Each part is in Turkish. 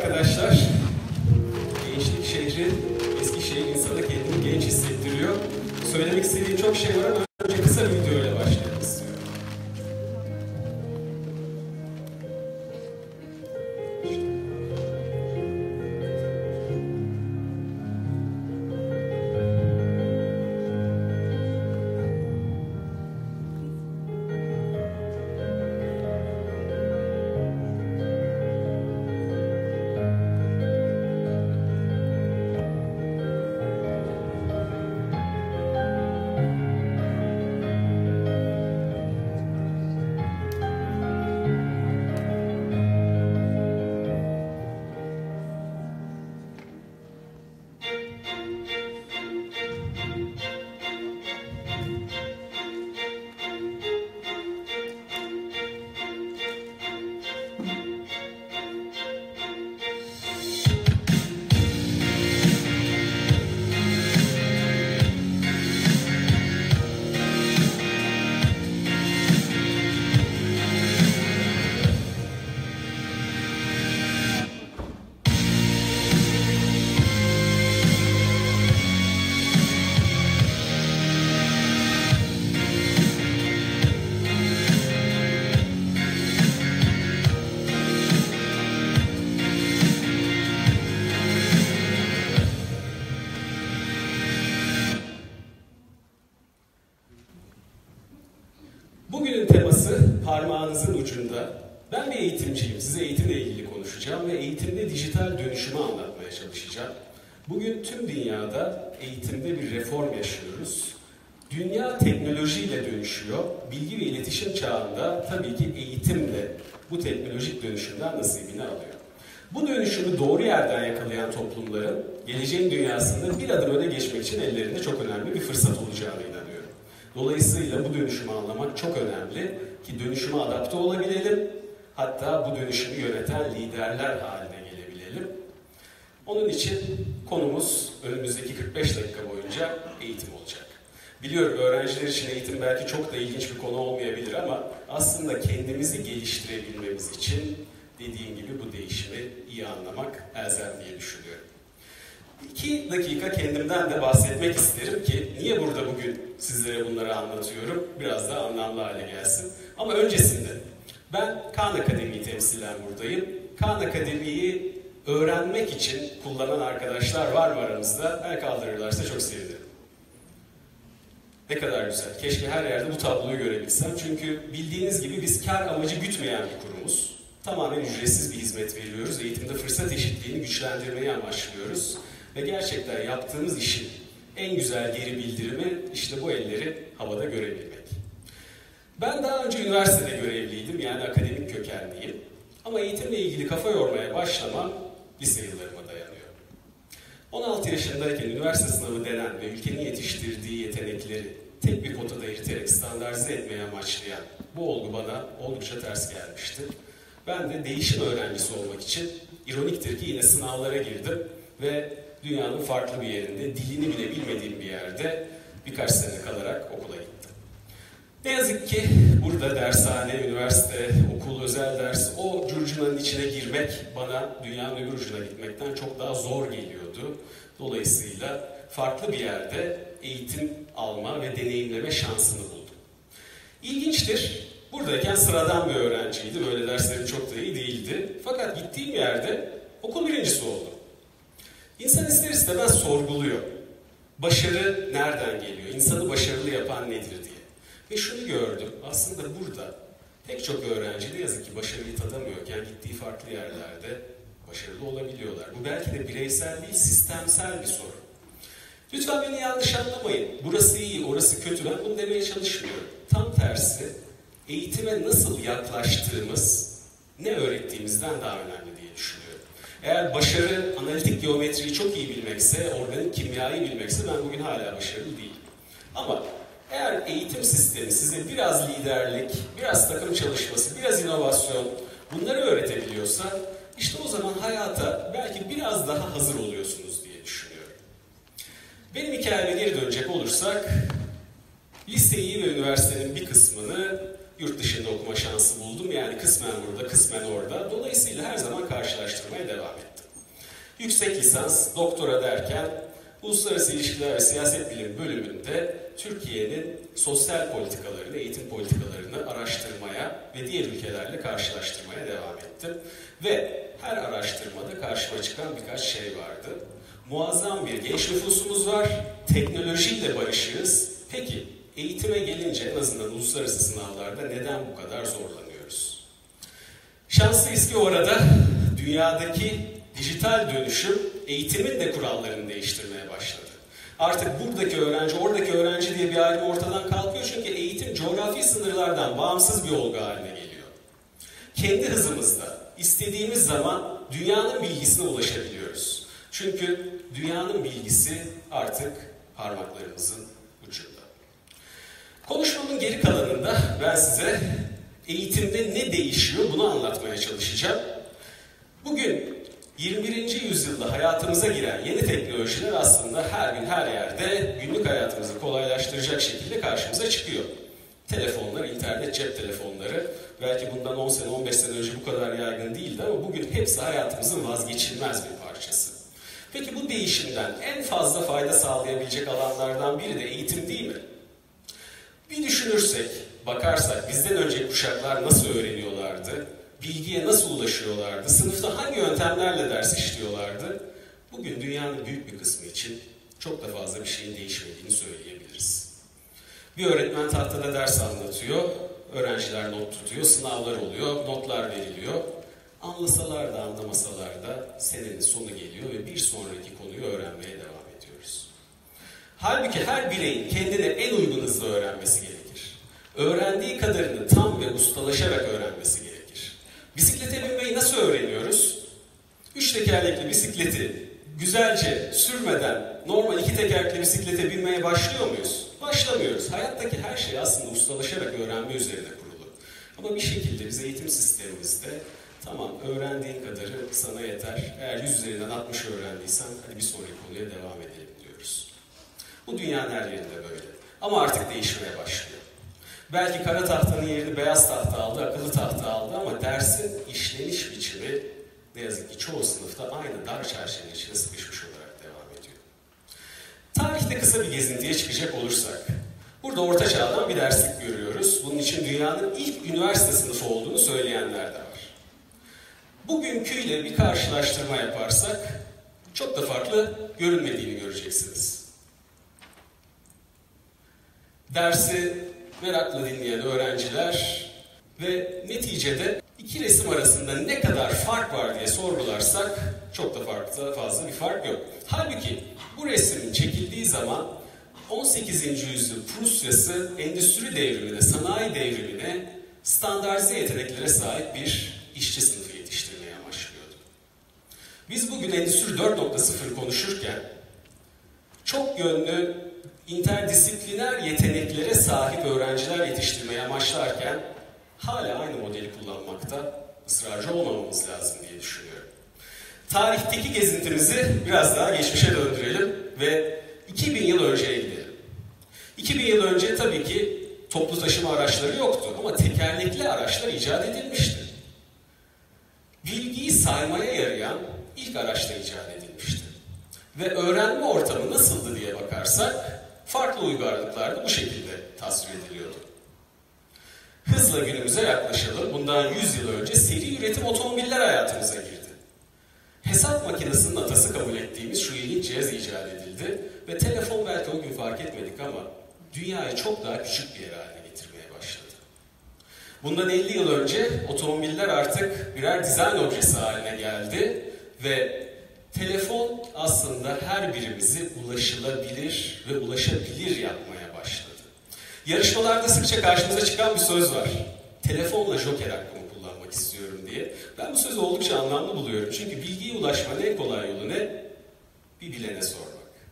arkadaşlar. Gençlik şehri, Eskişehir insana kendini genç hissettiriyor. Söylemek istediğim çok şey var ama önce kısa bir videoyla başlayalım istiyorum. Bugünün teması parmağınızın ucunda. Ben bir eğitimciyim. Size eğitimle ilgili konuşacağım ve eğitimde dijital dönüşümü anlatmaya çalışacağım. Bugün tüm dünyada eğitimde bir reform yaşıyoruz. Dünya teknolojiyle dönüşüyor. Bilgi ve iletişim çağında tabii ki eğitim de bu teknolojik dönüşümden nasibini alıyor. Bu dönüşümü doğru yerden yakalayan toplumların geleceğin dünyasında bir adım öne geçmek için ellerinde çok önemli bir fırsat olacağına inanıyorum. Dolayısıyla bu dönüşümü anlamak çok önemli ki dönüşüme adapte olabilelim. Hatta bu dönüşümü yöneten liderler haline gelebilelim. Onun için konumuz önümüzdeki 45 dakika boyunca eğitim olacak. Biliyorum öğrenciler için eğitim belki çok da ilginç bir konu olmayabilir ama aslında kendimizi geliştirebilmemiz için dediğim gibi bu değişimi iyi anlamak elzem diye düşünüyorum. 2 dakika kendimden de bahsetmek isterim ki niye burada bugün sizlere bunları anlatıyorum, biraz daha anlamlı hale gelsin. Ama öncesinde ben Khan Akademi'yi temsilen buradayım. Khan Akademi'yi öğrenmek için kullanan arkadaşlar var mı aramızda? El kaldırırlarsa çok sevinirim. Ne kadar güzel. Keşke her yerde bu tabloyu görebilsem. Çünkü bildiğiniz gibi biz kar amacı gütmeyen bir kurumuz. Tamamen ücretsiz bir hizmet veriyoruz. Eğitimde fırsat eşitliğini güçlendirmeyi amaçlıyoruz. Ve gerçekten yaptığımız işin en güzel geri bildirimi işte bu elleri havada görebilmek. Ben daha önce üniversitede görevliydim, yani akademik kökenliyim. Ama eğitimle ilgili kafa yormaya başlamam lise yıllarıma dayanıyor. 16 yaşındayken üniversite sınavı denen ve ülkenin yetiştirdiği yetenekleri tek bir potada eriterek standartize etmeye amaçlayan bu olgu bana oldukça ters gelmişti. Ben de değişim öğrencisi olmak için ironiktir ki yine sınavlara girdim ve dünyanın farklı bir yerinde, dilini bile bilmediğim bir yerde birkaç sene kalarak okula gittim. Ne yazık ki burada dershane, üniversite, okul, özel ders, o curcunanın içine girmek bana dünyanın öbür ucuna gitmekten çok daha zor geliyordu. Dolayısıyla farklı bir yerde eğitim alma ve deneyimleme şansını buldum. İlginçtir, buradayken sıradan bir öğrenciydim, öyle derslerim çok da iyi değildi. Fakat gittiğim yerde okul birincisi oldum. İnsan ister istemez sorguluyor. Başarı nereden geliyor? İnsanı başarılı yapan nedir diye. Ve şunu gördüm. Aslında burada pek çok öğrenci ne yazık ki başarıyı tadamıyorken gittiği farklı yerlerde başarılı olabiliyorlar. Bu belki de bireysel değil, sistemsel bir sorun. Lütfen beni yanlış anlamayın. Burası iyi, orası kötü. Ben bunu demeye çalışmıyorum. Tam tersi, eğitime nasıl yaklaştığımız, ne öğrettiğimizden daha önemli diye düşünüyorum. Eğer başarı, analitik geometriyi çok iyi bilmekse, organik kimyayı bilmekse ben bugün hala başarılı değilim. Ama eğer eğitim sistemi size biraz liderlik, biraz takım çalışması, biraz inovasyon bunları öğretebiliyorsa işte o zaman hayata belki biraz daha hazır oluyorsunuz diye düşünüyorum. Benim hikayeme geri dönecek olursak liseyi ve üniversitenin bir kısmını yurt dışında okuma şansı buldum. Yani kısmen burada, kısmen orada. Dolayısıyla her zaman karşılaştırmaya devam ettim. Yüksek lisans, doktora derken Uluslararası İlişkiler ve Siyaset Bilimi bölümünde Türkiye'nin sosyal politikalarını, eğitim politikalarını araştırmaya ve diğer ülkelerle karşılaştırmaya devam ettim. Ve her araştırmada karşıma çıkan birkaç şey vardı. Muazzam bir genç nüfusumuz var, teknolojiyle barışığız. Peki eğitime gelince en azından uluslararası sınavlarda neden bu kadar zorlanıyoruz? Şanslıyız ki orada dünyadaki dijital dönüşüm eğitimin de kurallarını değiştirmeye başladı. Artık buradaki öğrenci, oradaki öğrenci diye bir ayrım ortadan kalkıyor çünkü eğitim coğrafi sınırlardan bağımsız bir olgu haline geliyor. Kendi hızımızda, istediğimiz zaman dünyanın bilgisine ulaşabiliyoruz. Çünkü dünyanın bilgisi artık parmaklarımızın ucunda. Konuşmamın geri kalanında ben size eğitimde ne değişiyor bunu anlatmaya çalışacağım. Bugün 21. yüzyılda hayatımıza giren yeni teknolojiler aslında her gün her yerde günlük hayatımızı kolaylaştıracak şekilde karşımıza çıkıyor. Telefonlar, internet, cep telefonları belki bundan 10 sene, 15 sene önce bu kadar yaygın değildi ama bugün hepsi hayatımızın vazgeçilmez bir parçası. Peki bu değişimden en fazla fayda sağlayabilecek alanlardan biri de eğitim değil mi? Bir düşünürsek, bakarsak bizden önceki kuşaklar nasıl öğreniyorlardı? Bilgiye nasıl ulaşıyorlardı? Sınıfta hangi yöntemlerle ders işliyorlardı? Bugün dünyanın büyük bir kısmı için çok da fazla bir şeyin değişmediğini söyleyebiliriz. Bir öğretmen tahtada ders anlatıyor, öğrenciler not tutuyor, sınavlar oluyor, notlar veriliyor. Anlasalar da anlamasalar da senenin sonu geliyor ve bir sonraki konuyu öğrenmeye devam ediyoruz. Halbuki her bireyin kendine en uygun hızla öğrenmesi gerekir. Öğrendiği kadarını tam ve ustalaşarak öğrenmesi gerekir. Bisiklete binmeyi nasıl öğreniyoruz? 3 tekerlekli bisikleti güzelce sürmeden normal 2 tekerlekli bisiklete binmeye başlıyor muyuz? Başlamıyoruz. Hayattaki her şey aslında ustalaşarak öğrenme üzerine kurulu. Ama bir şekilde biz eğitim sistemimizde tamam öğrendiğin kadarı sana yeter. Eğer 100 üzerinden 60 öğrendiysen hadi bir sonraki konuya devam edelim diyoruz. Bu dünyanın her yerinde böyle. Ama artık değişmeye başlıyor. Belki kara tahtanın yerini beyaz tahta aldı, akıllı tahta aldı ama dersin işleniş biçimi ne yazık ki çoğu sınıfta aynı dar çerçevenin içine sıkışmış olarak devam ediyor. Tarihte kısa bir gezintiye çıkacak olursak, burada Orta Çağ'dan bir derslik görüyoruz. Bunun için dünyanın ilk üniversite sınıfı olduğunu söyleyenler de var. Bugünküyle bir karşılaştırma yaparsak çok da farklı görünmediğini göreceksiniz. Dersi merakla dinleyen öğrenciler ve neticede iki resim arasında ne kadar fark var diye sorgularsak çok da fazla bir fark yok. Halbuki bu resmin çekildiği zaman 18. yüzyıl Prusya'sı endüstri devrimine, sanayi devrimine standartize yeteneklere sahip bir işçi sınıfı yetiştirmeye amaçlıyordu. Biz bugün Endüstri 4.0 konuşurken çok yönlü interdisipliner yeteneklere sahip öğrenciler yetiştirmeye amaçlarken hala aynı modeli kullanmakta ısrarcı olmamamız lazım diye düşünüyorum. Tarihteki gezintimizi biraz daha geçmişe döndürelim ve 2000 yıl önceye gidelim. 2000 yıl önce tabii ki toplu taşıma araçları yoktu ama tekerlekli araçlar icat edilmişti. Bilgiyi saymaya yarayan ilk araçlar icat edilmişti. Ve öğrenme ortamı nasıldı diye bakarsak farklı uygarlıklarda bu şekilde tasvir ediliyordu. Hızla günümüze yaklaşalım. Bundan 100 yıl önce seri üretim otomobiller hayatımıza girdi. Hesap makinesinin atası kabul ettiğimiz şu ilginç cihaz icat edildi ve telefon belki o gün fark etmedik ama dünyayı çok daha küçük bir yer haline getirmeye başladı. Bundan 50 yıl önce otomobiller artık birer dizayn objesi haline geldi ve telefon aslında her birimizi ulaşılabilir ve ulaşabilir yapmaya başladı. Yarışmalarda sıkça karşımıza çıkan bir söz var. Telefonla joker hakkımı kullanmak istiyorum diye. Ben bu sözü oldukça anlamlı buluyorum. Çünkü bilgiye ulaşmanın en kolay yolu ne? Bir bilene sormak.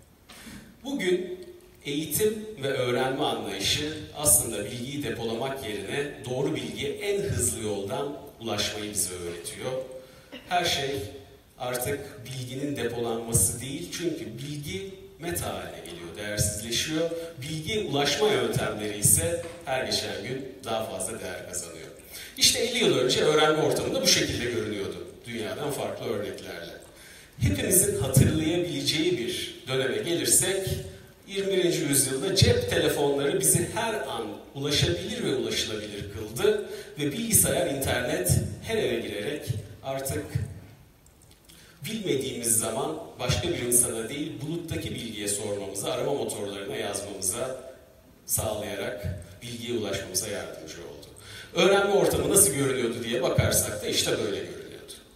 Bugün eğitim ve öğrenme anlayışı aslında bilgiyi depolamak yerine doğru bilgiye en hızlı yoldan ulaşmayı bize öğretiyor. Her şey artık bilginin depolanması değil, çünkü bilgi meta haline geliyor, değersizleşiyor. Bilgiye ulaşma yöntemleri ise her geçen gün daha fazla değer kazanıyor. İşte 50 yıl önce öğrenme ortamında bu şekilde görünüyordu, dünyadan farklı örneklerle. hepimizin hatırlayabileceği bir döneme gelirsek, 21. yüzyılda cep telefonları bizi her an ulaşabilir ve ulaşılabilir kıldı ve bilgisayar, internet her eve girerek artık bilmediğimiz zaman başka bir insana değil, buluttaki bilgiye sormamıza, arama motorlarına yazmamıza sağlayarak bilgiye ulaşmamıza yardımcı oldu. Öğrenme ortamı nasıl görünüyordu diye bakarsak da işte böyle görünüyordu.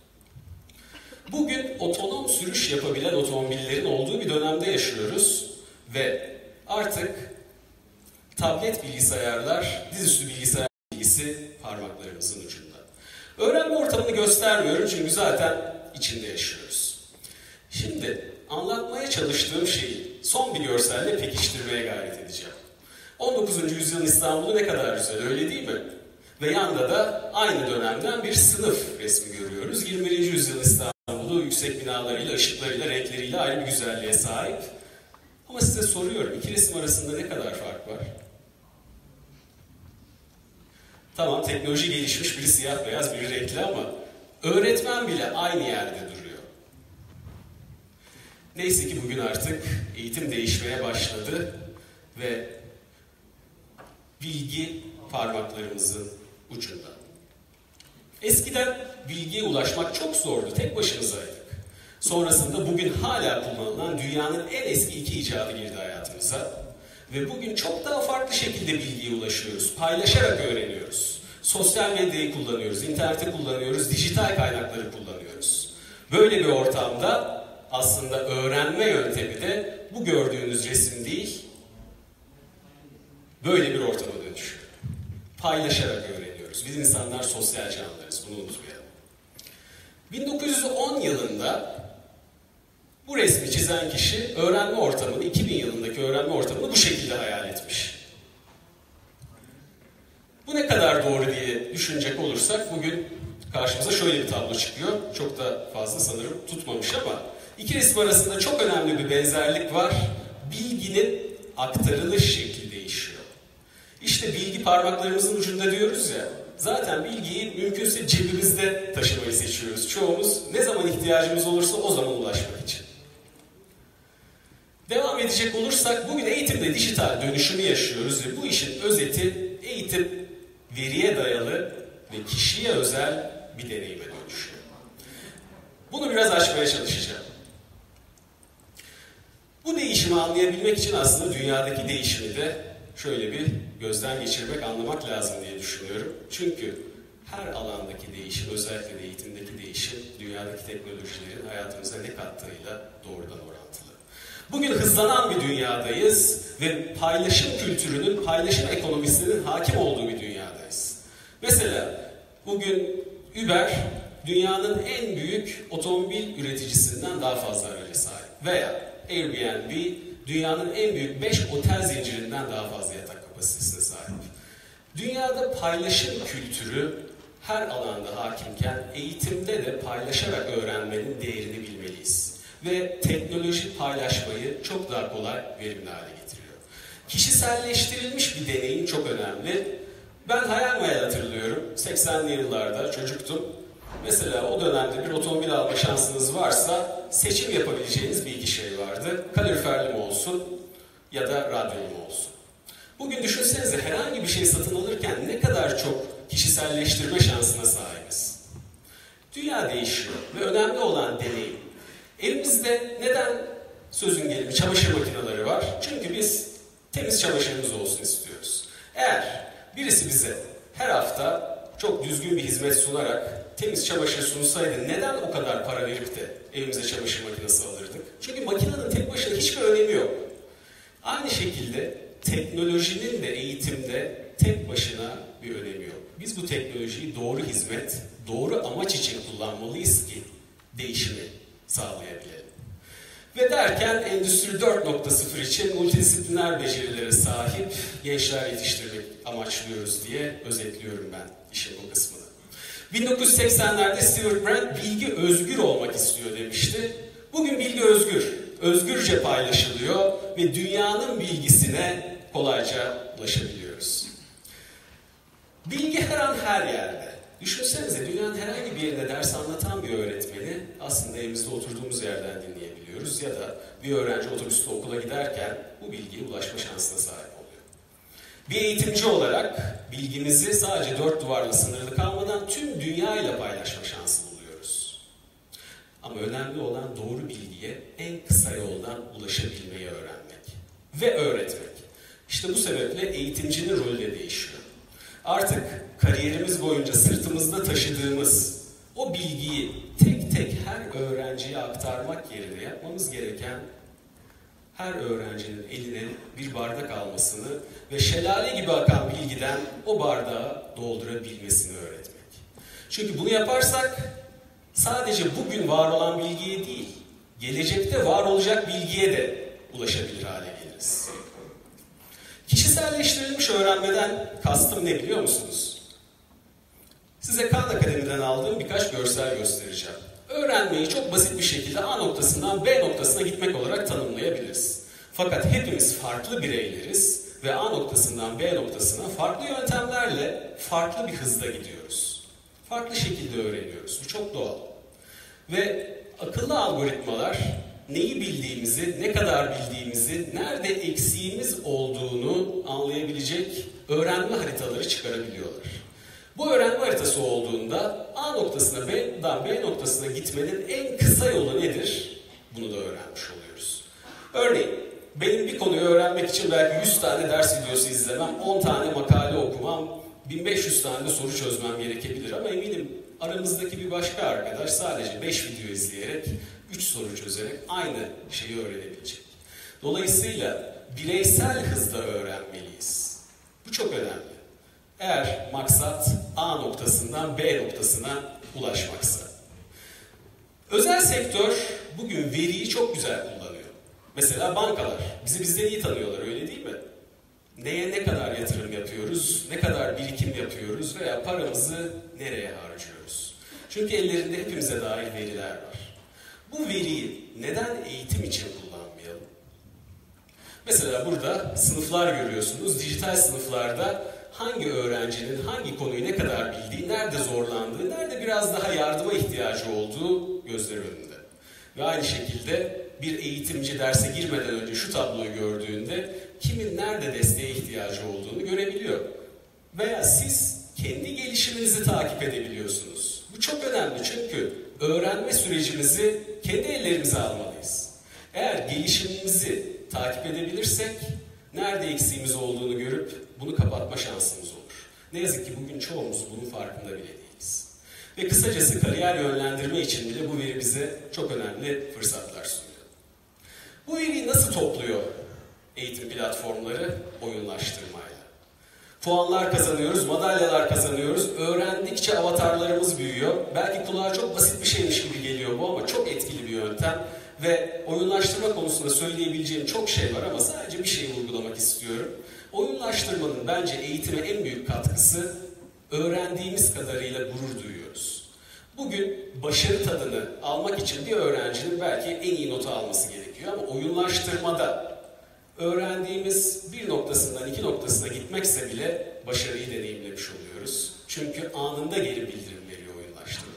Bugün otonom sürüş yapabilen otomobillerin olduğu bir dönemde yaşıyoruz ve artık tablet bilgisayarlar, dizüstü bilgisayar bilgisi parmaklarımızın ucunda. Öğrenme ortamını göstermiyorum çünkü zaten içinde yaşıyoruz. Şimdi anlatmaya çalıştığım şeyi son bir görselle pekiştirmeye gayret edeceğim. 19. yüzyılın İstanbul'u ne kadar güzel, öyle değil mi? Ve yanda da aynı dönemden bir sınıf resmi görüyoruz. 21. yüzyılın İstanbul'u yüksek binalarıyla, ışıklarıyla, renkleriyle ayrı bir güzelliğe sahip. Ama size soruyorum, iki resim arasında ne kadar fark var? Tamam, teknoloji gelişmiş, biri siyah beyaz, biri renkli ama öğretmen bile aynı yerde duruyor. Neyse ki bugün artık eğitim değişmeye başladı ve bilgi parmaklarımızın ucunda. Eskiden bilgiye ulaşmak çok zordu, tek başımızaydık. Sonrasında bugün hala kullanılan dünyanın en eski iki icadı girdi hayatımıza. Ve bugün çok daha farklı şekilde bilgiye ulaşıyoruz, paylaşarak öğreniyoruz. Sosyal medyayı kullanıyoruz, interneti kullanıyoruz, dijital kaynakları kullanıyoruz. Böyle bir ortamda aslında öğrenme yöntemi de bu gördüğünüz resim değil, böyle bir ortama dönüşüyor. Paylaşarak öğreniyoruz. Biz insanlar sosyal canlılarız, bunu unutmayalım. 1910 yılında bu resmi çizen kişi öğrenme ortamını, 2000 yılındaki öğrenme ortamını bu şekilde hayal etmiş. Bu ne kadar doğru diye düşünecek olursak bugün karşımıza şöyle bir tablo çıkıyor. Çok da fazla sanırım tutmamış ama iki resim arasında çok önemli bir benzerlik var. Bilginin aktarılış şekli değişiyor. İşte bilgi parmaklarımızın ucunda diyoruz ya, zaten bilgiyi mümkünse cebimizde taşımayı seçiyoruz. Çoğumuz ne zaman ihtiyacımız olursa o zaman ulaşmak için. Devam edecek olursak bugün eğitimde dijital dönüşümü yaşıyoruz ve bu işin özeti eğitim veriye dayalı ve kişiye özel bir deneyime dönüşüyor. Bunu biraz açmaya çalışacağım. Bu değişimi anlayabilmek için aslında dünyadaki değişimi de şöyle bir gözden geçirmek, anlamak lazım diye düşünüyorum. Çünkü her alandaki değişim, özellikle de eğitimdeki değişim, dünyadaki teknolojilerin hayatımıza ne kattığıyla doğrudan orantılı. Bugün hızlanan bir dünyadayız ve paylaşım kültürünün, paylaşım ekonomisinin hakim olduğu bir dünyadayız. Mesela bugün Uber dünyanın en büyük otomobil üreticisinden daha fazla araca sahip. Veya Airbnb dünyanın en büyük 5 otel zincirinden daha fazla yatak kapasitesine sahip. Dünyada paylaşım kültürü her alanda hakimken eğitimde de paylaşarak öğrenmenin değerini bilmeliyiz. Ve teknoloji paylaşmayı çok daha kolay, verimli hale getiriyor. Kişiselleştirilmiş bir deneyim çok önemli. Ben hayal meyal hatırlıyorum. 80'li yıllarda çocuktum. Mesela o dönemde bir otomobil alma şansınız varsa seçim yapabileceğiniz bir iki şey vardı. Kaloriferli mi olsun ya da radyolu mu olsun. Bugün düşünsenize herhangi bir şey satın alırken ne kadar çok kişiselleştirme şansına sahibiz. Dünya değişiyor ve önemli olan deneyim. Elimizde neden sözün gelimi çamaşır makineleri var? Çünkü biz temiz çamaşırımız olsun istiyoruz. Eğer birisi bize her hafta çok düzgün bir hizmet sunarak temiz çamaşır sunsaydı neden o kadar para verip de evimize çamaşır makinesi alırdık? Çünkü makinenin tek başına hiçbir önemi yok. Aynı şekilde teknolojinin de eğitimde tek başına bir önemi yok. Biz bu teknolojiyi doğru hizmet, doğru amaç için kullanmalıyız ki değişimi sağlayabilelim. Ve derken Endüstri 4.0 için multidisipliner becerilere sahip gençler yetiştirmek amaçlıyoruz diye özetliyorum ben işin bu kısmını. 1980'lerde Stewart Brand bilgi özgür olmak istiyor demişti. Bugün bilgi özgür, özgürce paylaşılıyor ve dünyanın bilgisine kolayca ulaşabiliyoruz. Bilgi her an her yerde. Düşünsenize dünyanın herhangi bir yerinde ders anlatan bir öğretmeni aslında evimizde oturduğumuz yerden dinleyebiliyoruz ya da bir öğrenci otobüste okula giderken bu bilgiye ulaşma şansına sahip oluyor. Bir eğitimci olarak bilgimizi sadece 4 duvarla sınırlı kalmadan tüm dünyayla paylaşma şansı buluyoruz. Ama önemli olan doğru bilgiye en kısa yoldan ulaşabilmeyi öğrenmek ve öğretmek. İşte bu sebeple eğitimcinin rolü de değişiyor. Artık kariyerimiz boyunca sırtımızda taşıdığımız o bilgiyi tek tek her öğrenciye aktarmak yerine yapmamız gereken her öğrencinin eline bir bardak almasını ve şelale gibi akan bilgiden o bardağı doldurabilmesini öğretmek. Çünkü bunu yaparsak sadece bugün var olan bilgiye değil, gelecekte var olacak bilgiye de ulaşabilir hale geliriz. Kişiselleştirilmiş öğrenmeden kastım ne biliyor musunuz? Size Khan Akademi'den aldığım birkaç görsel göstereceğim. Öğrenmeyi çok basit bir şekilde A noktasından B noktasına gitmek olarak tanımlayabiliriz. Fakat hepimiz farklı bireyleriz ve A noktasından B noktasına farklı yöntemlerle farklı bir hızda gidiyoruz. Farklı şekilde öğreniyoruz. Bu çok doğal. Ve akıllı algoritmalar neyi bildiğimizi, ne kadar bildiğimizi, nerede eksiğimiz olduğunu anlayabilecek öğrenme haritaları çıkarabiliyorlar. Bu öğrenme haritası olduğunda A noktasına B'den B noktasına gitmenin en kısa yolu nedir? Bunu da öğrenmiş oluyoruz. Örneğin benim bir konuyu öğrenmek için belki 100 tane ders videosu izlemem, 10 tane makale okumam, 1500 tane de soru çözmem gerekebilir ama eminim aramızdaki bir başka arkadaş sadece 5 video izleyerek, 3 soru çözerek aynı şeyi öğrenebilecek. Dolayısıyla bireysel hızda öğrenmeliyiz. Bu çok önemli. Eğer maksat A noktasından B noktasına ulaşmaksa. Özel sektör bugün veriyi çok güzel kullanıyor. Mesela bankalar bizi bizden iyi tanıyorlar, öyle değil mi? Neye ne kadar yatırım yapıyoruz, ne kadar birikim yapıyoruz veya paramızı nereye harcıyoruz? Çünkü ellerinde hepimize dair veriler var. Bu veriyi neden eğitim için kullanmayalım? Mesela burada sınıflar görüyorsunuz. Dijital sınıflarda hangi öğrencinin hangi konuyu ne kadar bildiği, nerede zorlandığı, nerede biraz daha yardıma ihtiyacı olduğu gözler önünde. Ve aynı şekilde bir eğitimci derse girmeden önce şu tabloyu gördüğünde kimin nerede desteğe ihtiyacı olduğunu görebiliyor. Veya siz kendi gelişiminizi takip edebiliyorsunuz. Bu çok önemli çünkü öğrenme sürecimizi kendi ellerimize almalıyız. Eğer gelişimimizi takip edebilirsek nerede eksiğimiz olduğunu görüp bunu kapatma şansımız olur. Ne yazık ki bugün çoğumuz bunun farkında bile değiliz. Ve kısacası kariyer yönlendirme için bile bu veri bize çok önemli fırsatlar sunuyor. Bu veriyi nasıl topluyor eğitim platformları? Oyunlaştırmayla. Puanlar kazanıyoruz, madalyalar kazanıyoruz. Öğrendikçe avatarlarımız büyüyor. Belki kulağa çok basit bir şeymiş gibi geliyor bu ama çok etkili bir yöntem. Ve oyunlaştırma konusunda söyleyebileceğim çok şey var ama sadece bir şey vurgulamak istiyorum. Oyunlaştırmanın bence eğitime en büyük katkısı öğrendiğimiz kadarıyla gurur duyuyoruz. Bugün başarı tadını almak için bir öğrencinin belki en iyi notu alması gerekiyor ama oyunlaştırmada öğrendiğimiz bir noktasından 2 noktasına gitmekse bile başarıyı deneyimlemiş oluyoruz. Çünkü anında geri bildirim veriyor oyunlaştırma.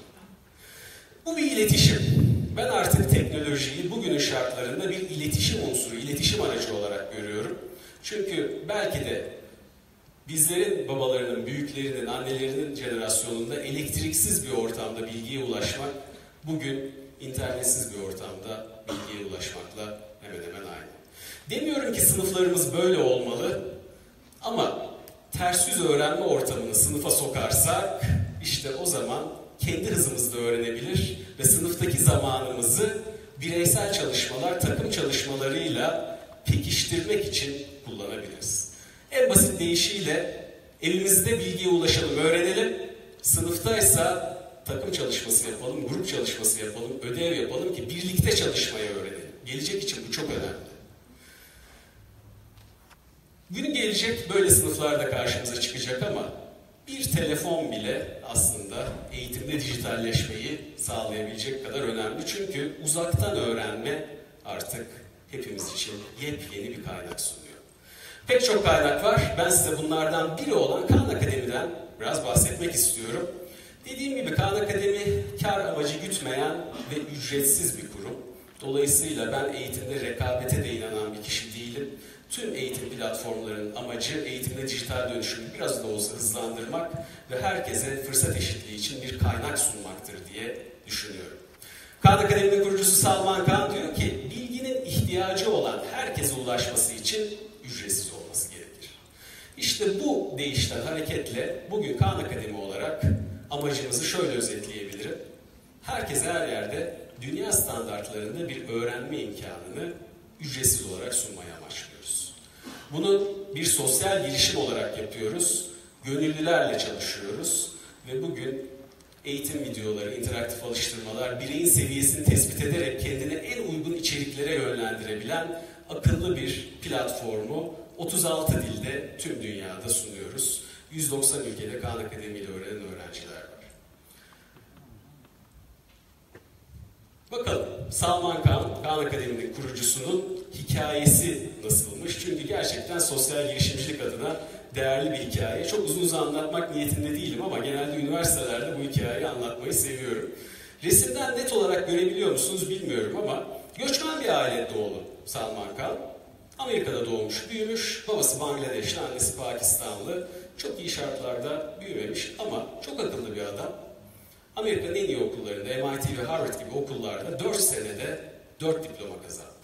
Bu bir iletişim. Ben artık teknolojiyi bugünün şartlarında bir iletişim unsuru, iletişim aracı olarak görüyorum. Çünkü belki de bizlerin babalarının, büyüklerinin, annelerinin jenerasyonunda elektriksiz bir ortamda bilgiye ulaşmak, bugün internetsiz bir ortamda bilgiye ulaşmakla hemen hemen aynı. Demiyorum ki sınıflarımız böyle olmalı ama ters yüz öğrenme ortamını sınıfa sokarsak işte o zaman kendi hızımızda öğrenebilir ve sınıftaki zamanımızı bireysel çalışmalar, takım çalışmalarıyla pekiştirmek için kullanabiliriz. En basit deyişiyle evimizde bilgiye ulaşalım, öğrenelim. Sınıftaysa takım çalışması yapalım, grup çalışması yapalım, ödev yapalım ki birlikte çalışmayı öğrenelim. Gelecek için bu çok önemli. Gün gelecek böyle sınıflarda karşımıza çıkacak ama bir telefon bile aslında eğitimde dijitalleşmeyi sağlayabilecek kadar önemli. Çünkü uzaktan öğrenme artık hepimiz için yepyeni bir kaynak sunuyor. Pek çok kaynak var. Ben size bunlardan biri olan Khan Akademi'den biraz bahsetmek istiyorum. Dediğim gibi Khan Akademi kar amacı gütmeyen ve ücretsiz bir kurum. Dolayısıyla ben eğitimde rekabete de inanan bir kişi değilim. Tüm eğitim platformlarının amacı eğitimde dijital dönüşümü biraz da olsa hızlandırmak ve herkese fırsat eşitliği için bir kaynak sunmaktır diye düşünüyorum. Khan Akademi'nin kurucusu Salman Khan diyor ki, bilginin ihtiyacı olan herkese ulaşması için ücretsiz olması gerekir. İşte bu deyişten hareketle bugün Khan Akademi olarak amacımızı şöyle özetleyebilirim. Herkese her yerde dünya standartlarında bir öğrenme imkanını ücretsiz olarak sunmaya amaçlıyoruz. Bunu bir sosyal girişim olarak yapıyoruz. Gönüllülerle çalışıyoruz ve bugün eğitim videoları, interaktif alıştırmalar, bireyin seviyesini tespit ederek kendine en uygun içeriklere yönlendirebilen akıllı bir platformu 36 dilde tüm dünyada sunuyoruz. 190 ülkede Khan Akademi ile öğrenen öğrenciler var. Bakalım Salman Khan, Khan Akademi'nin kurucusunun hikayesi nasılmış? Çünkü gerçekten sosyal girişimcilik adına değerli bir hikaye. Çok uzun uzun anlatmak niyetinde değilim ama genelde üniversitelerde bu hikayeyi anlatmayı seviyorum. Resimden net olarak görebiliyor musunuz bilmiyorum ama göçmen bir aile doğulu Salman Khan. Amerika'da doğmuş, büyümüş. Babası Bangladeşli, annesi Pakistanlı. Çok iyi şartlarda büyümemiş ama çok akıllı bir adam. Amerika'nın en iyi okullarında, MIT ve Harvard gibi okullarda 4 senede 4 diploma kazanmış.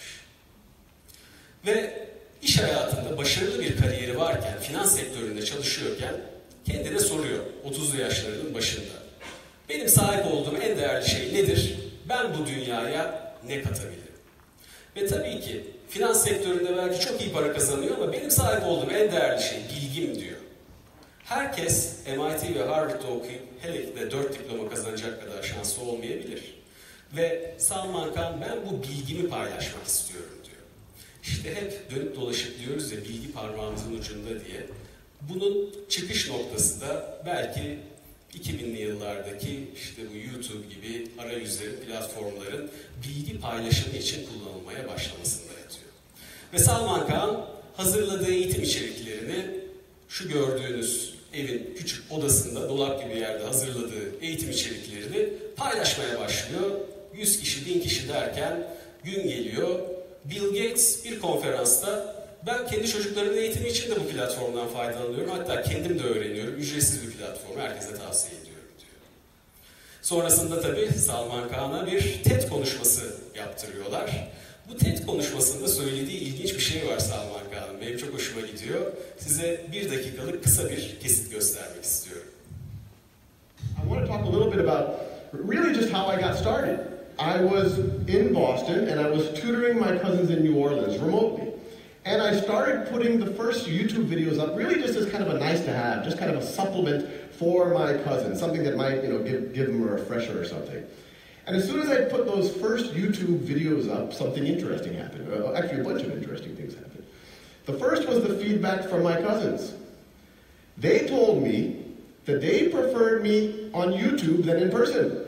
Ve iş hayatında başarılı bir kariyeri varken, finans sektöründe çalışıyorken kendine soruyor 30'lu yaşlarının başında. Benim sahip olduğum en değerli şey nedir? Ben bu dünyaya ne katabilirim? Ve tabii ki finans sektöründe belki çok iyi para kazanıyor ama benim sahip olduğum en değerli şey bilgim diyor. Herkes MIT ve Harvard'da okuyup hele ki de 4 diploma kazanacak kadar şanslı olmayabilir. Ve Salman Khan ben bu bilgimi paylaşmak istiyorum diyor. İşte hep dönüp dolaşıp diyoruz ya bilgi parmağımızın ucunda diye. Bunun çıkış noktası da belki 2000'li yıllardaki işte bu YouTube gibi arayüzlerin, platformların bilgi paylaşımı için kullanılmaya başlamasında yatıyor. Ve Salman Khan hazırladığı eğitim içeriklerini şu gördüğünüz evin küçük odasında dolap gibi yerde hazırladığı eğitim içeriklerini paylaşmaya başlıyor. 100 kişi, 1000 kişi derken gün geliyor. Bill Gates bir konferansta ben kendi çocuklarımın eğitimi için de bu platformdan faydalanıyorum. Hatta kendim de öğreniyorum. Ücretsiz bir platform. Herkese tavsiye ediyorum diyor. Sonrasında tabii Salman Khan'a bir TED konuşması yaptırıyorlar. Bu TED konuşmasında söylediği ilginç bir şey var Salman Khan'ın. Benim çok hoşuma gidiyor. Size 1 dakikalık kısa bir kesit göstermek istiyorum. I want to talk a little bit about really just how I got started. I was in Boston and I was tutoring my cousins in New Orleans remotely. And I started putting the first YouTube videos up really just as kind of a nice to have, just kind of a supplement for my cousins, something that might, give them a refresher or something. And as soon as I put those first YouTube videos up, something interesting happened. Actually, a bunch of interesting things happened. The first was the feedback from my cousins. They told me that they preferred me on YouTube than in person.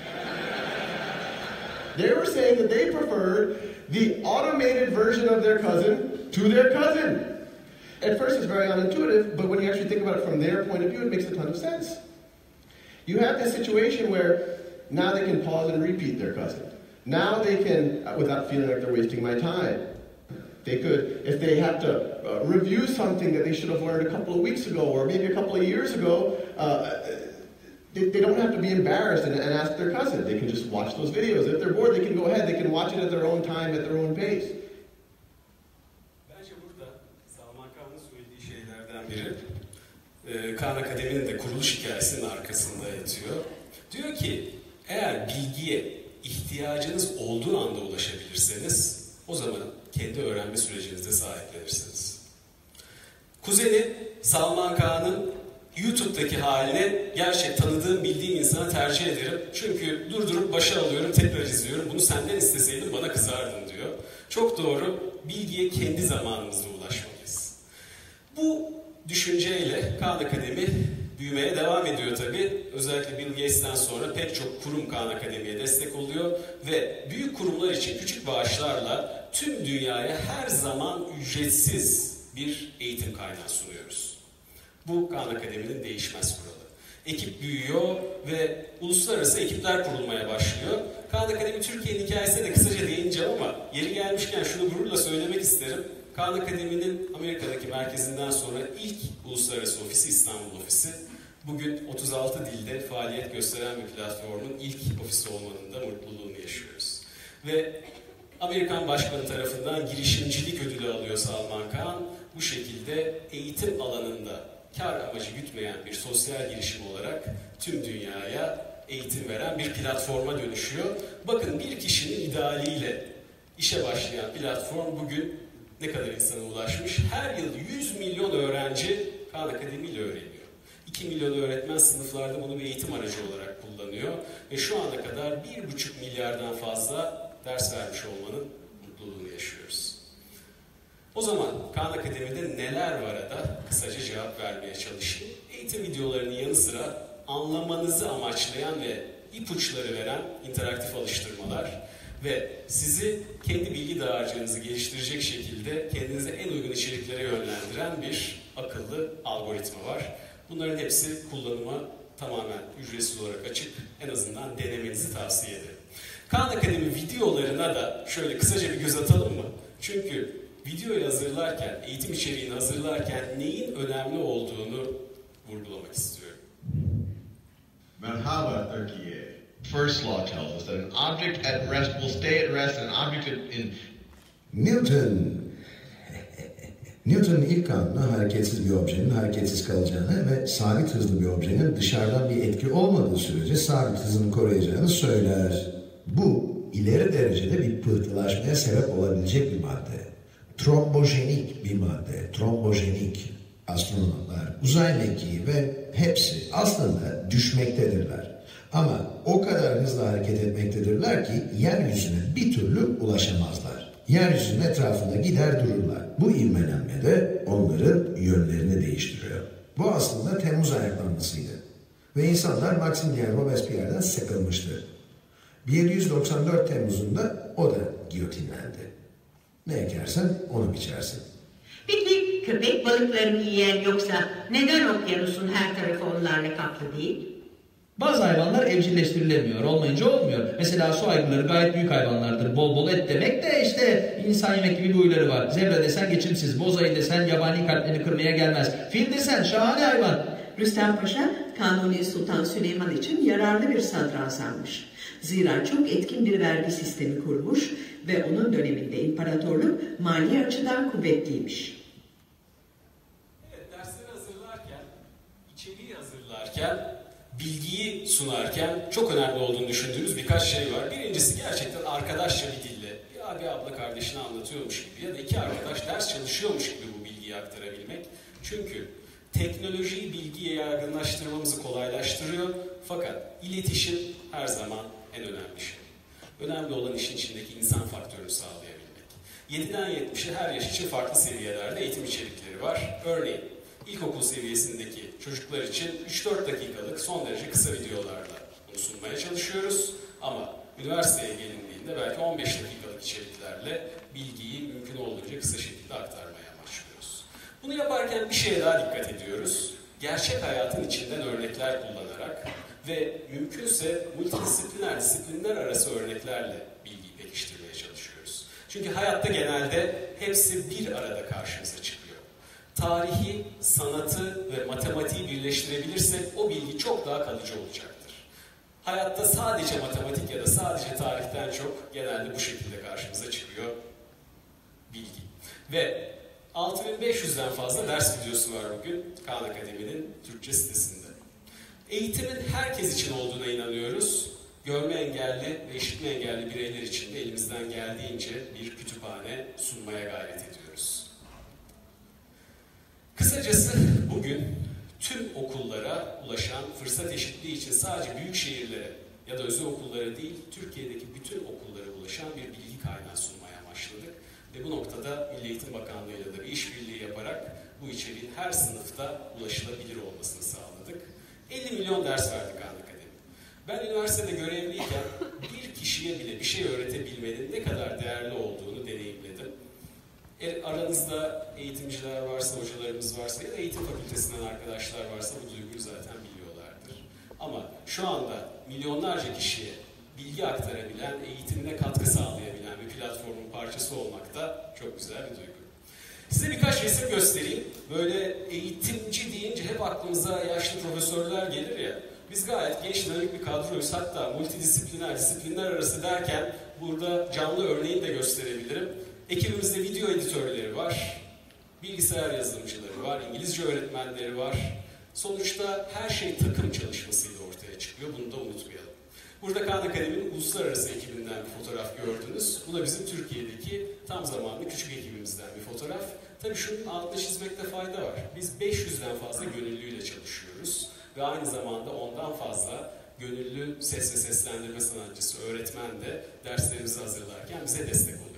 They were saying that they preferred the automated version of their cousin to their cousin. At first it's very unintuitive, but when you actually think about it from their point of view, it makes a ton of sense. You have this situation where now they can pause and repeat their cousin. Now they can, without feeling like they're wasting my time. They could, if they have to review something that they should have learned a couple of weeks ago or maybe a couple of years ago, they don't have to be embarrassed and ask their cousin. They can just watch those videos. If they're bored, they can go ahead. They can watch it at their own time, at their own pace. Bence burada Salman Khan'ın söylediği şeylerden biri Khan Akademi'nin de kuruluş hikayesinin arkasında yatıyor. Diyor ki eğer bilgiye ihtiyacınız olduğu anda ulaşabilirseniz o zaman kendi öğrenme sürecinizde sahiplenirsiniz. Kuzeni Salman Khan'ın YouTube'daki halini gerçek tanıdığım, bildiğim insana tercih ederim. Çünkü durdurup başa alıyorum, tekrar izliyorum. Bunu senden isteseydin bana kızardın diyor. Çok doğru. Bilgiye kendi zamanımızda ulaşmalıyız. Bu düşünceyle Khan Akademi büyümeye devam ediyor tabii. Özellikle Bill Gates'ten sonra pek çok kurum Khan Akademi'ye destek oluyor. Ve büyük kurumlar için küçük bağışlarla tüm dünyaya her zaman ücretsiz bir eğitim kaynağı sunuyoruz. Bu Khan Akademi'nin değişmez kuralı. Ekip büyüyor ve uluslararası ekipler kurulmaya başlıyor. Khan Akademi Türkiye'nin hikayesine de kısaca değineceğim ama yeri gelmişken şunu gururla söylemek isterim. Khan Akademi'nin Amerika'daki merkezinden sonra ilk uluslararası ofisi İstanbul ofisi. Bugün 36 dilde faaliyet gösteren bir platformun ilk ofisi olmanın da mutluluğunu yaşıyoruz. Ve Amerikan Başkanı tarafından girişimcilik ödülü alıyor Salman Khan. Bu şekilde eğitim alanında kar amacı gütmeyen bir sosyal girişim olarak tüm dünyaya eğitim veren bir platforma dönüşüyor. Bakın bir kişinin idealiyle işe başlayan platform bugün ne kadar insana ulaşmış? Her yıl 100 milyon öğrenci Khan Akademi ile öğreniyor. 2 milyon öğretmen sınıflarda bunu bir eğitim aracı olarak kullanıyor. Ve şu ana kadar 1,5 milyardan fazla ders vermiş olmanın mutluluğunu yaşıyoruz. O zaman Khan Akademi'de neler var da kısaca cevap vermeye çalışayım. Eğitim videolarının yanı sıra anlamanızı amaçlayan ve ipuçları veren interaktif alıştırmalar ve sizi kendi bilgi dağarcığınızı geliştirecek şekilde kendinize en uygun içeriklere yönlendiren bir akıllı algoritma var. Bunların hepsi kullanıma tamamen ücretsiz olarak açık. En azından denemenizi tavsiye ederim. Khan Akademi videolarına da şöyle kısaca bir göz atalım mı? Çünkü videoyu hazırlarken, eğitim içeriğini hazırlarken neyin önemli olduğunu vurgulamak istiyorum. Merhaba Türkiye. First law tells us that an object at rest will stay at rest and an object in... Newton'un ilk kanunu hareketsiz bir objenin hareketsiz kalacağını ve sabit hızlı bir objenin dışarıdan bir etki olmadığı sürece sabit hızını koruyacağını söyler. Bu ileri derecede bir pıhtılaşmaya sebep olabilecek bir madde. Trombojenik bir madde. Trombojenik. Astronomlar, uzay mekiği ve hepsi aslında düşmektedirler. Ama o kadar hızlı hareket etmektedirler ki yeryüzüne bir türlü ulaşamazlar. Yeryüzünün etrafında gider dururlar. Bu ivmelenme de onların yönlerini değiştiriyor. Bu aslında Temmuz ayaklanmasıydı. Ve insanlar Maximilien Robespierre'den sıkılmıştı. 1794 Temmuz'unda o da giyotinlendi. Ne ekersen onu biçersin. Peki köpek balıklarını yiyen yoksa neden okyanusun her tarafı onlarla kaplı değil? Bazı hayvanlar evcilleştirilemiyor. Olmayınca olmuyor. Mesela su aygırları gayet büyük hayvanlardır. Bol bol et demek de işte insan yemek gibi bir huyları var. Zebra desen geçimsiz. Bozayı desen yabani kalplerini kırmaya gelmez. Fil desen şahane hayvan. Rüstem Paşa, Kanuni Sultan Süleyman için yararlı bir sadrazammış. Zira çok etkin bir vergi sistemi kurmuş ve onun döneminde imparatorluk mali açıdan kuvvetliymiş. Evet, dersleri hazırlarken, içeriği hazırlarken, bilgiyi sunarken çok önemli olduğunu düşündüğünüz birkaç şey var. Birincisi gerçekten arkadaşça bir dille, bir abi abla kardeşine anlatıyormuş gibi ya da iki arkadaş ders çalışıyormuş gibi bu bilgiyi aktarabilmek. Çünkü teknolojiyi bilgiye yaygınlaştırmamızı kolaylaştırıyor fakat iletişim her zaman en önemli şey. Önemli olan işin içindeki insan faktörünü sağlayabilmek. 7'den 70'e her yaş için farklı seviyelerde eğitim içerikleri var. Örneğin ilkokul seviyesindeki çocuklar için 3-4 dakikalık son derece kısa videolarla bunu sunmaya çalışıyoruz. Ama üniversiteye gelindiğinde belki 15 dakikalık içeriklerle bilgiyi mümkün olduğunca kısa şekilde aktarmaya amaçlıyoruz. Bunu yaparken bir şeye daha dikkat ediyoruz. Gerçek hayatın içinden örnekler kullanarak ve mümkünse multidisipliner, disiplinler arası örneklerle bilgiyi pekiştirmeye çalışıyoruz. Çünkü hayatta genelde hepsi bir arada karşımıza çıkıyor. Tarihi, sanatı ve matematiği birleştirebilirsek o bilgi çok daha kalıcı olacaktır. Hayatta sadece matematik ya da sadece tarihten çok genelde bu şekilde karşımıza çıkıyor bilgi. Ve 6500'den fazla ders videosu var bugün Khan Akademi'nin Türkçe sitesinde. Eğitimin herkes için olduğuna inanıyoruz. Görme engelli ve işitme engelli bireyler için de elimizden geldiğince bir kütüphane sunmaya gayret ediyoruz. Kısacası bugün tüm okullara ulaşan fırsat eşitliği için sadece büyük şehirlere ya da özel okullara değil, Türkiye'deki bütün okullara ulaşan bir bilgi kaynağı sunmaya amaçladık. Ve bu noktada Milli Eğitim Bakanlığı ile de bir işbirliği yaparak bu içeriğin her sınıfta ulaşılabilir olmasını sağladık. 50 milyon ders verdik Khan Akademi. Ben üniversitede görevliyken bir kişiye bile bir şey öğretebilmenin ne kadar değerli olduğunu deneyimledim. Aranızda eğitimciler varsa, hocalarımız varsa ya da eğitim fakültesinden arkadaşlar varsa bu duyguyu zaten biliyorlardır. Ama şu anda milyonlarca kişiye bilgi aktarabilen, eğitimine katkı sağlayabilen bir platformun parçası olmak da çok güzel bir duygu. Size birkaç resim göstereyim. Böyle eğitimci deyince hep aklımıza yaşlı profesörler gelir ya. Biz gayet genç, dinamik bir kadroyuz. Hatta multidisipliner, disiplinler arası derken burada canlı örneğini de gösterebilirim. Ekibimizde video editörleri var, bilgisayar yazılımcıları var, İngilizce öğretmenleri var. Sonuçta her şey takım çalışmasıyla ortaya çıkıyor. Bunu da unutmayalım. Burada Khan Akademi'nin uluslararası ekibinden bir fotoğraf gördünüz. Bu da bizim Türkiye'deki tam zamanlı küçük ekibimizden bir fotoğraf. Tabii şunun altını çizmekte fayda var. Biz 500'den fazla gönüllüyle çalışıyoruz. Ve aynı zamanda ondan fazla gönüllü ses ve seslendirme sanatçısı, öğretmen de derslerimizi hazırlarken bize destek oluyorlar.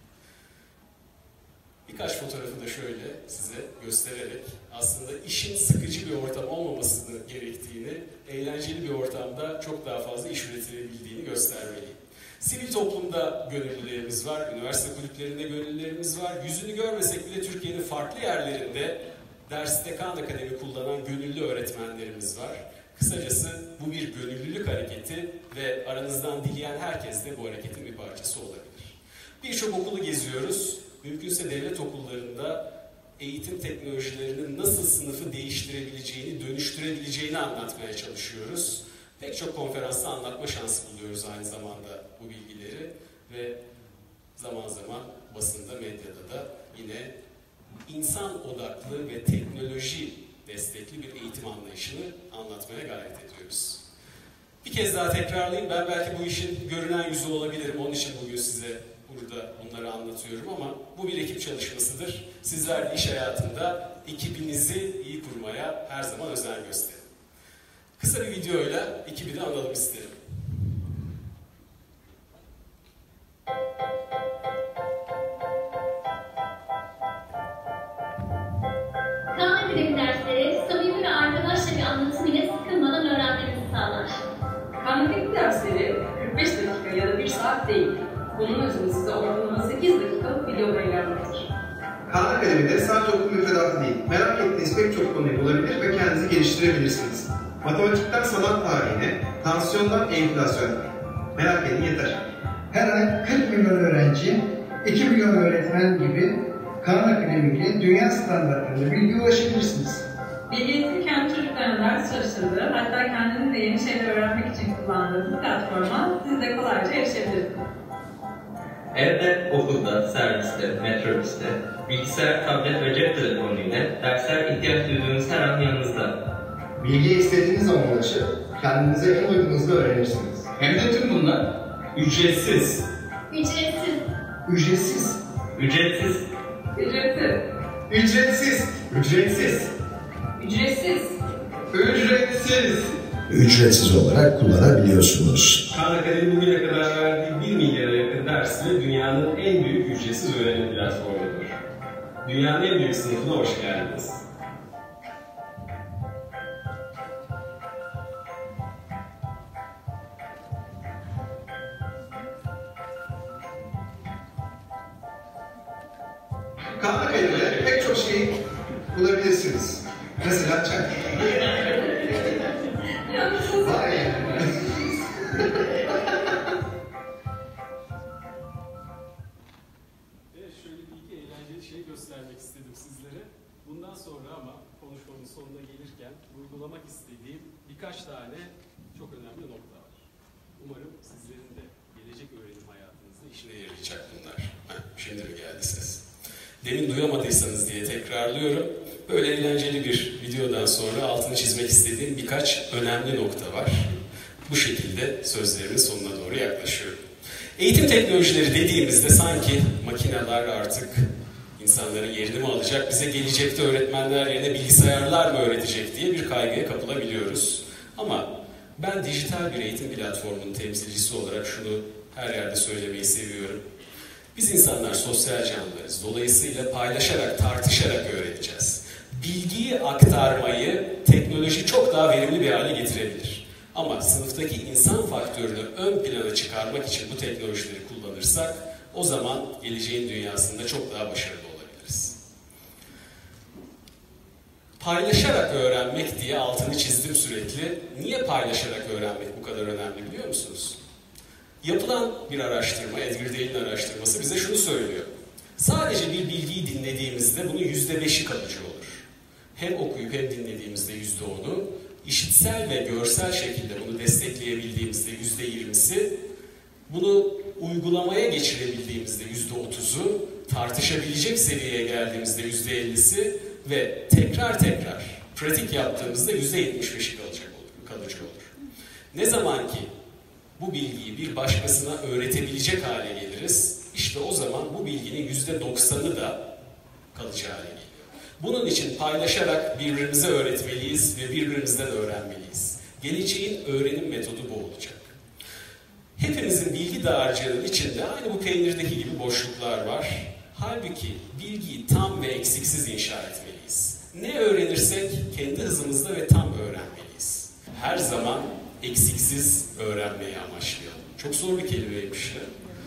Birkaç fotoğrafı da şöyle size göstererek aslında işin sıkıcı bir ortam olmamasını gerektiğini, eğlenceli bir ortamda çok daha fazla iş üretilebildiğini göstermeliyim. Sivil toplumda gönüllülerimiz var, üniversite kulüplerinde gönüllülerimiz var. Yüzünü görmesek bile Türkiye'nin farklı yerlerinde derste Khan Akademi kullanan gönüllü öğretmenlerimiz var. Kısacası bu bir gönüllülük hareketi ve aranızdan dileyen herkes de bu hareketin bir parçası olabilir. Birçok okulu geziyoruz. Mümkünse devlet okullarında eğitim teknolojilerinin nasıl sınıfı değiştirebileceğini, dönüştürebileceğini anlatmaya çalışıyoruz. Pek çok konferansta anlatma şansı buluyoruz aynı zamanda bu bilgileri ve zaman zaman basında, medyada da yine insan odaklı ve teknoloji destekli bir eğitim anlayışını anlatmaya gayret ediyoruz. Bir kez daha tekrarlayayım. Ben belki bu işin görünen yüzü olabilirim. Onun için bugün size burada bunları anlatıyorum ama bu bir ekip çalışmasıdır. Sizler de iş hayatında ekibinizi iyi kurmaya her zaman özen gösterin. Kısa bir videoyla ekibi de analım isterim. Khan Akademi dersleri samimi ve arkadaşça bir anlatım ile sıkılmadan öğrenmenizi sağlar. Khan Akademi dersleri 45 dakika ya da 1 saat değil. Bunun özünü size ortalama 8 dakikalık videolarıyla anlatır. Khan Akademi'de sadece okul müfredatı değil, merak ettiğiniz pek çok konuyu bulabilir ve kendinizi geliştirebilirsiniz. Matematikten sanat tarihine, tansiyondan enflasyona. Merak edin yeter. Her ay 40 milyon öğrenci, 2 milyon öğretmen gibi Khan Akademi ile dünya standartlarında bilgiye ulaşabilirsiniz. Bilgi Eğitim kendi çocuklarına ders çalıştırdığı, hatta kendini de yeni şeyler öğrenmek için kullandığı bu platforma siz de kolayca erişebilirsiniz. Evde, okulda, serviste, metrobüste, bilgisayar, tablet ve cep telefonu ile dersler ihtiyaç duyduğunuz her an yanınızda. Bilgiye istediğiniz zaman ulaşıp kendinize en uygun hızda öğrenirsiniz. Hem de tüm bunlar ücretsiz. Ücretsiz. Ücretsiz. Ücretsiz. Ücretsiz. Ücretsiz. Ücretsiz. Ücretsiz. Ücretsiz. Ücretsiz olarak kullanabiliyorsunuz. Khan Akademi bugüne kadar verdiği 1 milyara yakın dersiyle dünyanın en büyük ücretsiz öğrenim platformudur. Dünyanın en büyük sınıfına hoş geldiniz. Khan Akademi'de pek çok şeyi bulabilirsiniz. Mesela çay. Var ya. Evet, şöyle bir iki eğlenceli şey göstermek istedim sizlere. Bundan sonra ama konuşmamın sonuna gelirken vurgulamak istediğim birkaç tane çok önemli nokta var. Umarım sizlerin de gelecek öğrenim hayatınızda işine yarayacak bunlar. Şimdi mi geldi ses? Demin duyamadıysanız diye tekrarlıyorum. Böyle eğlenceli bir videodan sonra altını çizmek istediğim birkaç önemli nokta var. Bu şekilde sözlerimin sonuna doğru yaklaşıyorum. Eğitim teknolojileri dediğimizde sanki makineler artık insanların yerini mi alacak, bize gelecekte öğretmenler yerine bilgisayarlar mı öğretecek diye bir kaygıya kapılabiliyoruz. Ama ben dijital bir eğitim platformunun temsilcisi olarak şunu her yerde söylemeyi seviyorum. Biz insanlar sosyal canlılarız. Dolayısıyla paylaşarak, tartışarak öğreneceğiz. Bilgiyi aktarmayı teknoloji çok daha verimli bir hale getirebilir. Ama sınıftaki insan faktörünü ön plana çıkarmak için bu teknolojileri kullanırsak o zaman geleceğin dünyasında çok daha başarılı olabiliriz. Paylaşarak öğrenmek diye altını çizdim sürekli. Niye paylaşarak öğrenmek bu kadar önemli biliyor musunuz? Yapılan bir araştırma, Edgar Dale'in araştırması bize şunu söylüyor. Sadece bir bilgiyi dinlediğimizde bunun %5'i kalıcı olur. Hem okuyup hem dinlediğimizde %10'u, işitsel ve görsel şekilde bunu destekleyebildiğimizde %20'si, bunu uygulamaya geçirebildiğimizde %30'u, tartışabilecek seviyeye geldiğimizde %50'si ve tekrar pratik yaptığımızda %75'i kalıcı olur. Ne zaman ki bu bilgiyi bir başkasına öğretebilecek hale geliriz, işte o zaman bu bilginin %90'ı da kalıcı hale geliyor. Bunun için paylaşarak birbirimize öğretmeliyiz ve birbirimizden öğrenmeliyiz. Geleceğin öğrenim metodu bu olacak. Hepimizin bilgi dağarcığının içinde aynı bu peynirdeki gibi boşluklar var. Halbuki bilgiyi tam ve eksiksiz inşa etmeliyiz. Ne öğrenirsek kendi hızımızda ve tam öğrenmeliyiz. Her zaman eksiksiz öğrenmeyi amaçlayalım. Çok zor bir kelimeymiş ya.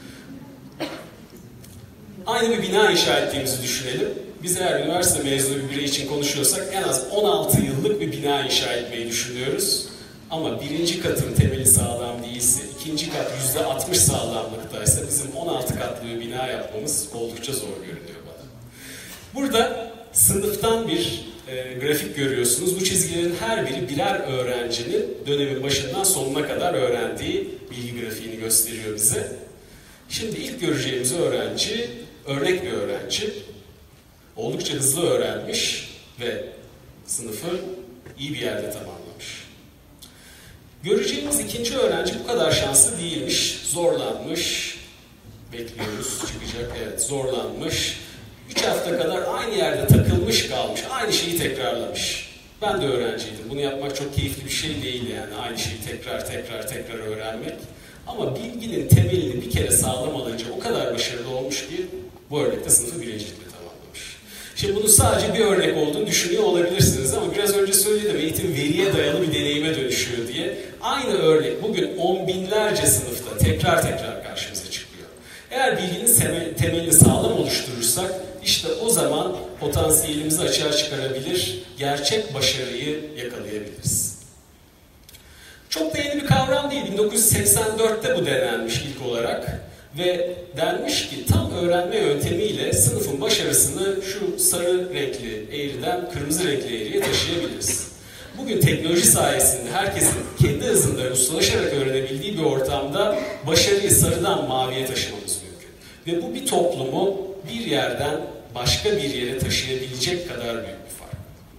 Aynı bir bina inşa ettiğimizi düşünelim. Biz eğer üniversite mezunu bir birey için konuşuyorsak en az 16 yıllık bir bina inşa etmeyi düşünüyoruz. Ama birinci katın temeli sağlam değilse, ikinci kat %60 sağlamlıktaysa bizim 16 katlı bir bina yapmamız oldukça zor görünüyor bana. Burada sınıftan bir grafik görüyorsunuz. Bu çizgilerin her biri birer öğrencinin dönemin başından sonuna kadar öğrendiği bilgi grafiğini gösteriyor bize. Şimdi ilk göreceğimiz öğrenci, örnek bir öğrenci. Oldukça hızlı öğrenmiş ve sınıfı iyi bir yerde tamamlamış. Göreceğimiz ikinci öğrenci bu kadar şanslı değilmiş, zorlanmış. Bekliyoruz, çıkacak, evet zorlanmış. 3 hafta kadar aynı yerde takılmış kalmış, aynı şeyi tekrarlamış. Ben de öğrenciydim, bunu yapmak çok keyifli bir şey değil yani, aynı şeyi tekrar öğrenmek. Ama bilginin temelini bir kere sağlam alınca o kadar başarılı olmuş ki bu örnekte sınıfı birincilikle tamamlamış. Şimdi bunun sadece bir örnek olduğunu düşünüyor olabilirsiniz ama biraz önce söyledim, eğitim veriye dayalı bir deneyime dönüşüyor diye. Aynı örnek bugün 10 binlerce sınıfta tekrar karşımıza çıkıyor. Eğer bilginin temelini sağlam oluşturursak işte o zaman potansiyelimizi açığa çıkarabilir, gerçek başarıyı yakalayabiliriz. Çok da yeni bir kavram değil. 1984'te bu denenmiş ilk olarak ve denmiş ki tam öğrenme yöntemiyle sınıfın başarısını şu sarı renkli eğriden kırmızı renkli eğriye taşıyabiliriz. Bugün teknoloji sayesinde herkesin kendi hızında ustalaşarak öğrenebildiği bir ortamda başarıyı sarıdan maviye taşımamız mümkün. Ve bu bir toplumu bir yerden başka bir yere taşıyabilecek kadar büyük bir fark.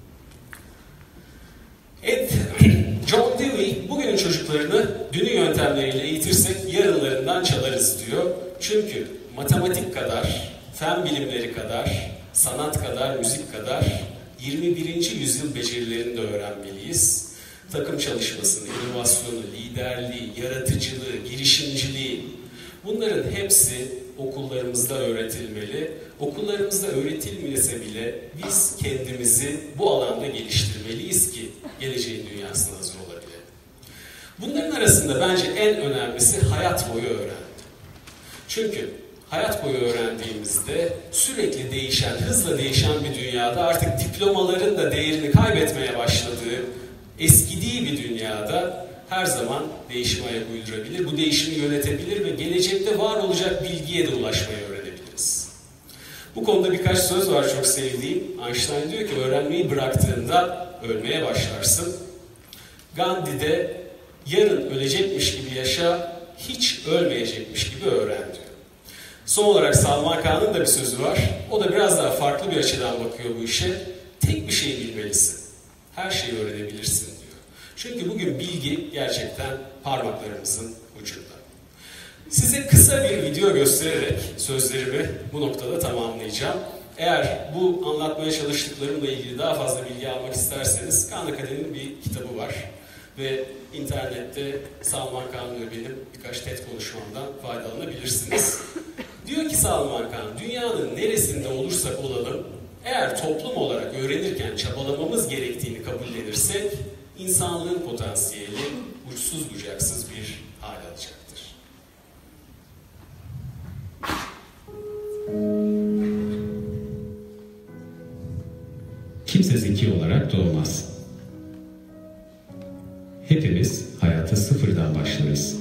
John Dewey, bugünün çocuklarını dünün yöntemleriyle eğitirsek yarınlarından çalarız diyor. Çünkü matematik kadar, fen bilimleri kadar, sanat kadar, müzik kadar 21. yüzyıl becerilerini de öğrenmeliyiz. Takım çalışmasını, inovasyonu, liderliği, yaratıcılığı, girişimciliği bunların hepsi okullarımızda öğretilmeli. Okullarımızda öğretilmese bile biz kendimizi bu alanda geliştirmeliyiz ki geleceğin dünyasına hazır olabilelim. Bunların arasında bence en önemlisi hayat boyu öğrenme. Çünkü hayat boyu öğrendiğimizde sürekli değişen, hızla değişen bir dünyada artık diplomaların da değerini kaybetmeye başladığı, eskidiği bir dünyada her zaman değişime ayak uydurabilir, bu değişimi yönetebilir ve gelecekte var olacak bilgiye de ulaşmayı öğrenebiliriz. Bu konuda birkaç söz var çok sevdiğim. Einstein diyor ki öğrenmeyi bıraktığında ölmeye başlarsın. Gandhi de yarın ölecekmiş gibi yaşa, hiç ölmeyecekmiş gibi öğren diyor. Son olarak Salman Khan'ın da bir sözü var. O da biraz daha farklı bir açıdan bakıyor bu işe. Tek bir şey bilmelisin. Her şeyi öğrenebilirsin diyor. Çünkü bugün bilgi gerçekten parmaklarımızın ucunda. Size kısa bir video göstererek sözlerimi bu noktada tamamlayacağım. Eğer bu anlatmaya çalıştıklarımla ilgili daha fazla bilgi almak isterseniz Khan Akademi'nin bir kitabı var. Ve internette Salman Khan ve benim birkaç TED konuşmamdan faydalanabilirsiniz. Diyor ki Salman Khan, dünyanın neresinde olursak olalım, eğer toplum olarak öğrenirken çabalamamız gerektiğini kabullenirsek, insanlığın potansiyeli uçsuz bucaksız bir hal alacaktır. Kimse zeki olarak doğmaz. Hepimiz hayata sıfırdan başlarız.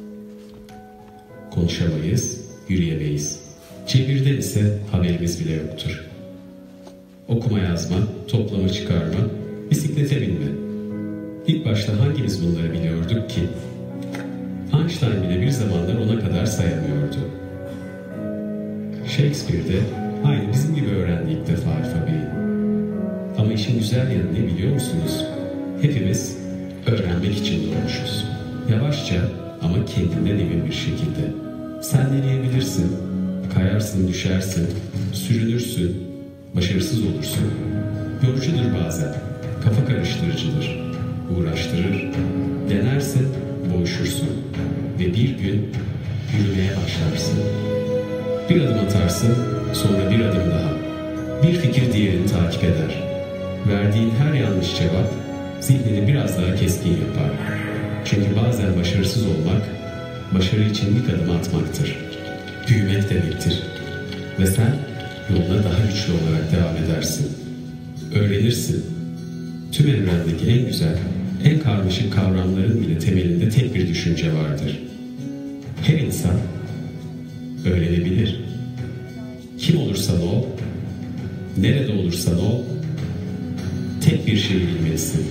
Konuşamayız, yürüyemeyiz. Çevirden ise haberimiz bile yoktur. Okuma yazma, toplama çıkarma, bisiklete binme. İlk başta hangimiz bunları biliyorduk ki? Einstein bile bir zamanlar ona kadar sayamıyordu. Shakespeare de aynı bizim gibi öğrendi ilk defa alfabeyi. Ama işin güzel yanı ne biliyor musunuz? Hepimiz öğrenmek için doğmuşuz. Yavaşça ama kendinden emin bir şekilde. Sen deneyebilirsin, kayarsın, düşersin, sürünürsün, başarısız olursun. Yorucudur bazen, kafa karıştırıcıdır, uğraştırır. Denersin, boğuşursun ve bir gün yürümeye başlarsın. Bir adım atarsın, sonra bir adım daha. Bir fikir diğerini takip eder. Verdiğin her yanlış cevap zihnini biraz daha keskin yapar. Çünkü bazen başarısız olmak, başarı için ilk adım atmaktır. Büyümek demektir. Ve sen yoluna daha güçlü olarak devam edersin. Öğrenirsin. Tüm evrendeki en güzel, en karmaşık kavramların bile temelinde tek bir düşünce vardır. Her insan öğrenebilir. Kim olursan ol, nerede olursan ol, tek bir şeyi bilmelisin.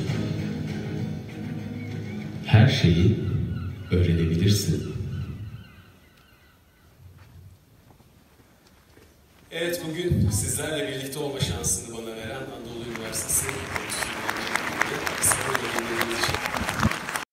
Her şeyi öğrenebilirsin. Evet, bugün sizlerle birlikte olma şansını bana veren Anadolu Üniversitesi